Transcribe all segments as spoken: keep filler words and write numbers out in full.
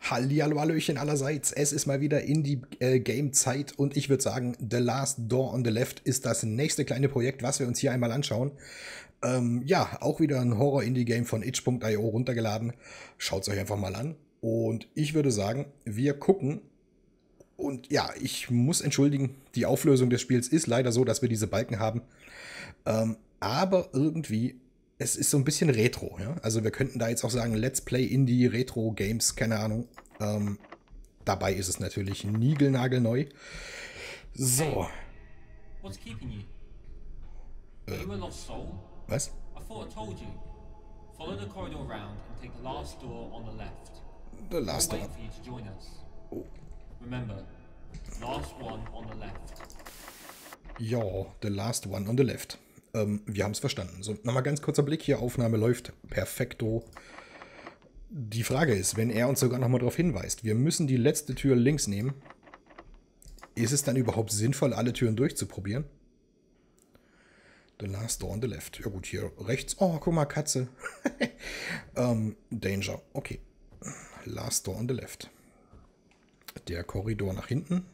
Hallihallo, Hallöchen allerseits. Es ist mal wieder Indie-Game-Zeit und ich würde sagen, The Last Door on the Left ist das nächste kleine Projekt, was wir uns hier einmal anschauen. Ähm, ja, auch wieder ein Horror-Indie-Game von itch punkt io runtergeladen. Schaut es euch einfach mal an. Und ich würde sagen, wir gucken. Und ja, ich muss entschuldigen, die Auflösung des Spiels ist leider so, dass wir diese Balken haben. Ähm, aber irgendwie, es ist so ein bisschen Retro. Ja? Also wir könnten da jetzt auch sagen, Let's Play Indie, Retro Games, keine Ahnung. Ähm, dabei ist es natürlich niegelnagelneu. So. What's keeping you? Are you a lost soul? Was? I thought I told you. Follow the corridor round and take the last door on the left. The We'll last wait door. for you to join us. Oh. Remember, last one on the left. Ja, the last one on the left. Ähm, wir haben es verstanden. So, nochmal ganz kurzer Blick hier. Aufnahme läuft perfekto. Die Frage ist, wenn er uns sogar nochmal darauf hinweist, wir müssen die letzte Tür links nehmen, ist es dann überhaupt sinnvoll, alle Türen durchzuprobieren? The last door on the left. Ja gut, hier rechts. Oh, guck mal, Katze. ähm, Danger. Okay. Last door on the left. Der Korridor nach hinten.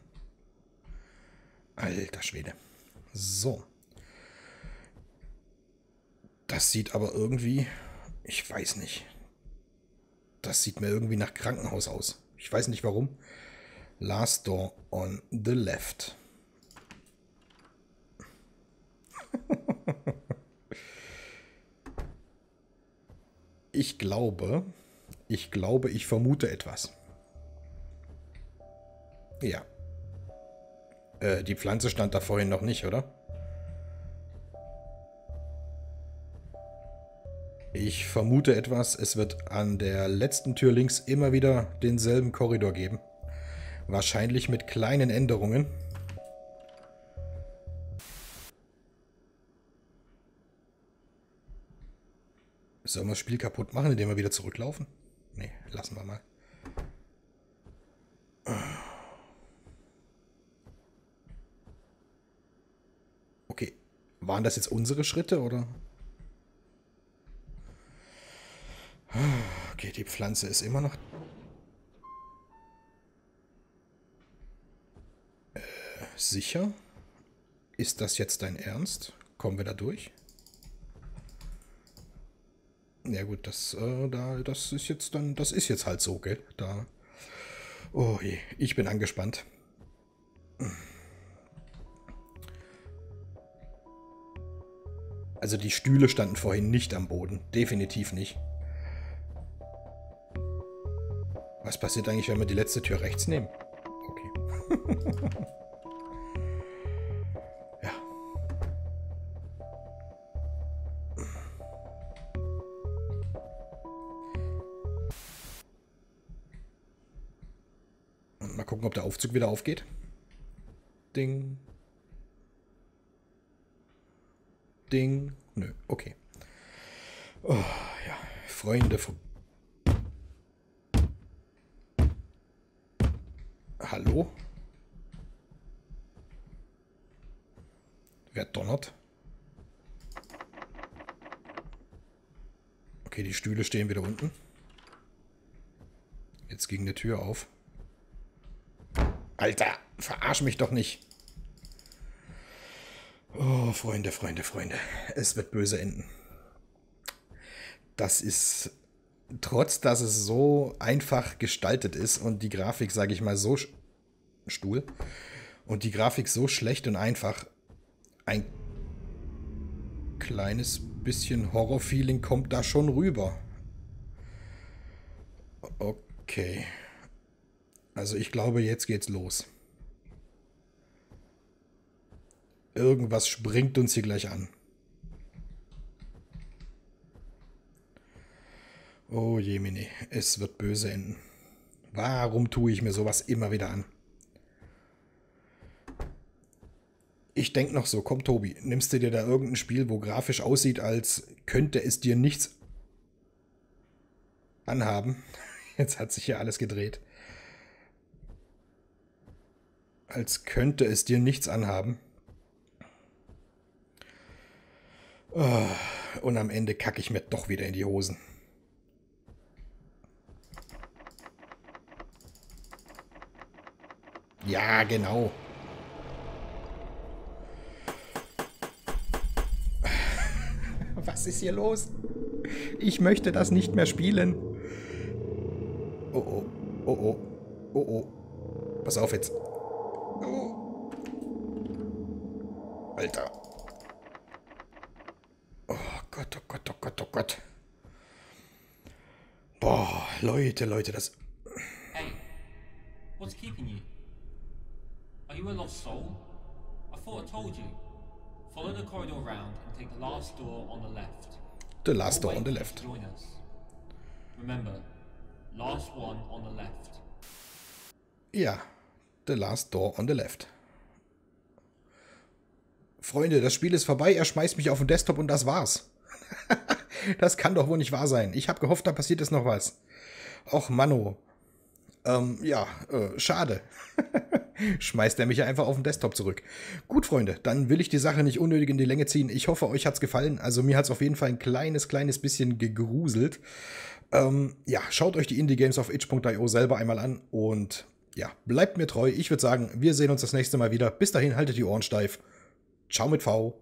Alter Schwede. So. Das sieht aber irgendwie... Ich weiß nicht. Das sieht mir irgendwie nach Krankenhaus aus. Ich weiß nicht warum. Last door on the left. Ich glaube, ich glaube, ich vermute etwas. Ja. Äh, die Pflanze stand da vorhin noch nicht, oder? Ich vermute etwas. Es wird an der letzten Tür links immer wieder denselben Korridor geben. Wahrscheinlich mit kleinen Änderungen. Sollen wir das Spiel kaputt machen, indem wir wieder zurücklaufen? Nee, lassen wir mal. Okay. Waren das jetzt unsere Schritte, oder? Okay, die Pflanze ist immer noch... Äh, sicher? Ist das jetzt dein Ernst? Kommen wir da durch? Ja gut, das, äh, da, das ist jetzt dann, das ist jetzt halt so, gell? Da. Oh je, ich bin angespannt. Also die Stühle standen vorhin nicht am Boden. Definitiv nicht. Was passiert eigentlich, wenn wir die letzte Tür rechts nehmen? Okay. Ja. Und mal gucken, ob der Aufzug wieder aufgeht. Ding. Ding. Nö, okay. Oh, ja. Freunde von... Hallo? Wer donnert? Okay, die Stühle stehen wieder unten. Jetzt ging die Tür auf. Alter, verarsch mich doch nicht. Oh, Freunde, Freunde, Freunde. Es wird böse enden. Das ist... Trotz, dass es so einfach gestaltet ist und die Grafik, sage ich mal, so... Stuhl. Und die Grafik so schlecht und einfach, ein kleines bisschen Horror-Feeling kommt da schon rüber. Okay. Also ich glaube, jetzt geht's los. Irgendwas springt uns hier gleich an. Oh Jemine, es wird böse enden. Warum tue ich mir sowas immer wieder an? Ich denke noch so, komm Tobi, nimmst du dir da irgendein Spiel, wo grafisch aussieht, als könnte es dir nichts anhaben? Jetzt hat sich hier alles gedreht. Als könnte es dir nichts anhaben. Oh, und am Ende kacke ich mir doch wieder in die Hosen. Ja, genau. Was ist hier los? Ich möchte das nicht mehr spielen. Oh oh. Oh oh. Oh oh. Pass auf jetzt. Oh. Alter. Oh Gott, oh Gott, oh Gott, oh Gott. Boah, Leute, Leute, das... Hey, what's keeping you? Are you a lost soul? I thought I told you. Follow the corridor round and take the last door on the left. The last door We'll on the wait left. to join us. Remember, last one on the left. Ja, the last door on the left. Freunde, das Spiel ist vorbei, er schmeißt mich auf den Desktop und das war's. Das kann doch wohl nicht wahr sein. Ich habe gehofft, da passiert jetzt noch was. Och, Manno. Ähm, ja, äh, schade. Schmeißt er mich einfach auf den Desktop zurück. Gut, Freunde, dann will ich die Sache nicht unnötig in die Länge ziehen. Ich hoffe, euch hat's gefallen. Also mir hat's auf jeden Fall ein kleines, kleines bisschen gegruselt. Ähm, ja, schaut euch die Indie-Games auf itch punkt io selber einmal an und ja, bleibt mir treu. Ich würde sagen, wir sehen uns das nächste Mal wieder. Bis dahin, haltet die Ohren steif. Ciao mit V.